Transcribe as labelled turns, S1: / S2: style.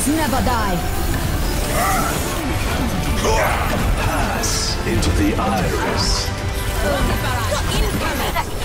S1: Heroes never die.
S2: Pass into the iris.
S1: Incoming!